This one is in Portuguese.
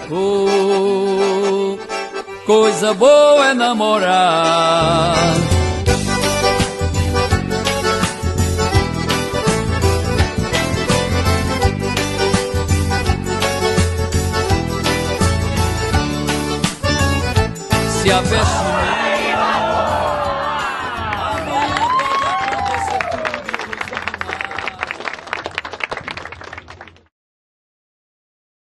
Oh, coisa boa é namorar. Se a pessoa